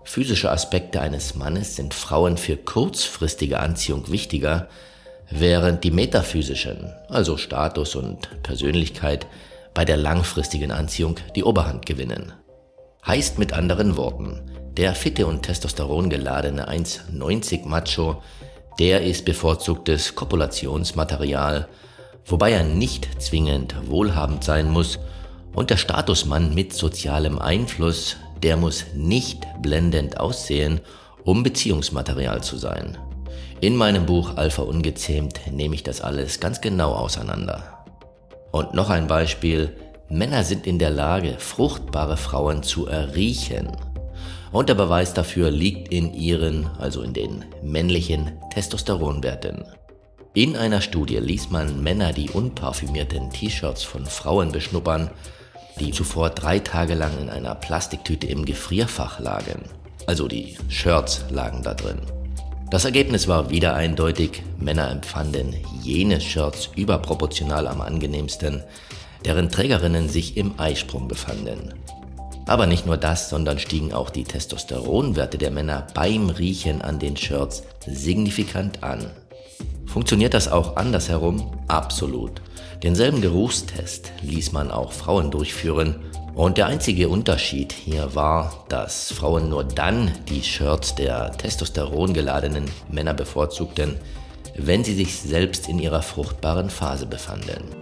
Physische Aspekte eines Mannes sind Frauen für kurzfristige Anziehung wichtiger, während die metaphysischen, also Status und Persönlichkeit, bei der langfristigen Anziehung die Oberhand gewinnen. Heißt mit anderen Worten, der fitte und testosterongeladene 1,90 Macho, der ist bevorzugtes Kopulationsmaterial, wobei er nicht zwingend wohlhabend sein muss, und der Statusmann mit sozialem Einfluss, der muss nicht blendend aussehen, um Beziehungsmaterial zu sein. In meinem Buch Alpha Ungezähmt nehme ich das alles ganz genau auseinander. Und noch ein Beispiel: Männer sind in der Lage, fruchtbare Frauen zu erriechen. Und der Beweis dafür liegt in ihren, also in den männlichen Testosteronwerten. In einer Studie ließ man Männer die unparfümierten T-Shirts von Frauen beschnuppern, die zuvor 3 Tage lang in einer Plastiktüte im Gefrierfach lagen. Also die Shirts lagen da drin. Das Ergebnis war wieder eindeutig: Männer empfanden jene Shirts überproportional am angenehmsten, deren Trägerinnen sich im Eisprung befanden. Aber nicht nur das, sondern stiegen auch die Testosteronwerte der Männer beim Riechen an den Shirts signifikant an. Funktioniert das auch andersherum? Absolut. Denselben Geruchstest ließ man auch Frauen durchführen, und der einzige Unterschied hier war, dass Frauen nur dann die Shirts der testosterongeladenen Männer bevorzugten, wenn sie sich selbst in ihrer fruchtbaren Phase befanden.